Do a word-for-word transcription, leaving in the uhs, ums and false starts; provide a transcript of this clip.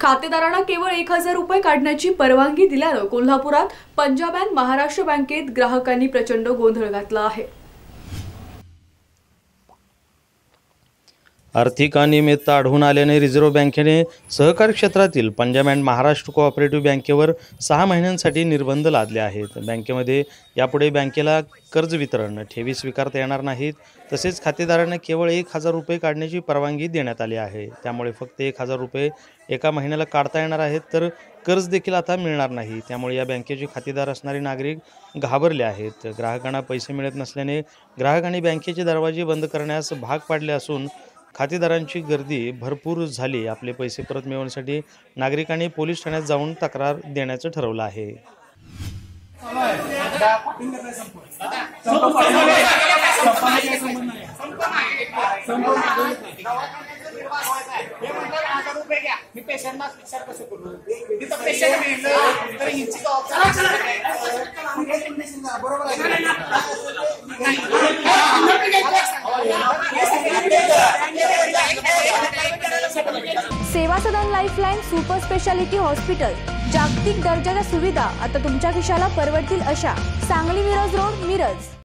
खातेदारांना केवळ एक हजार रुपये काढण्याची परवानगी दिल्यानं कोल्हापुरात पंजाब अँड महाराष्ट्र बँकेत ग्राहकांनी प्रचंड गोंधळ घातला आहे। आर्थिक अनियमितता आढळून आल्याने रिझर्व्ह बँकेने सहकारी क्षेत्रातील पंजाब अँड महाराष्ट्र कोऑपरेटिव्ह बँकेवर सहा महिन्यांसाठी निर्बंध लादले आहेत। बँकेमध्ये यापुढे बँकेला कर्ज वितरण, ठेवी स्वीकारता येणार नाहीत। तसेच खातेदारांना केवळ एक हजार रुपये काढण्याची परवानगी देण्यात आली आहे। त्यामुळे फक्त एक हजार रुपये एका महिन्याला काढता येणार आहेत, तर कर्ज देखील आता मिळणार नाही। त्यामुळे या बँकेचे खातेदार असणारे नागरिक घाबरले आहेत। ग्राहकांना पैसे मिळत नसल्याने ग्राहकांनी बँकेचे दरवाजे बंद करण्यास भाग पाडले असून खातेदारांची गर्दी भरपूर झाली। आपले पैसे परत मिळवण्यासाठी नागरिकांनी पोलीस ठाण्यात जाऊन तक्रार देण्याचं ठरवलं आहे। Seva Sadan lifeline super speciality hospital, जागतिक दर्जाच्या सुविधा आता तुमच्या खिशाला परवडतील अशा। सांगली मिरज रोड, मिरज।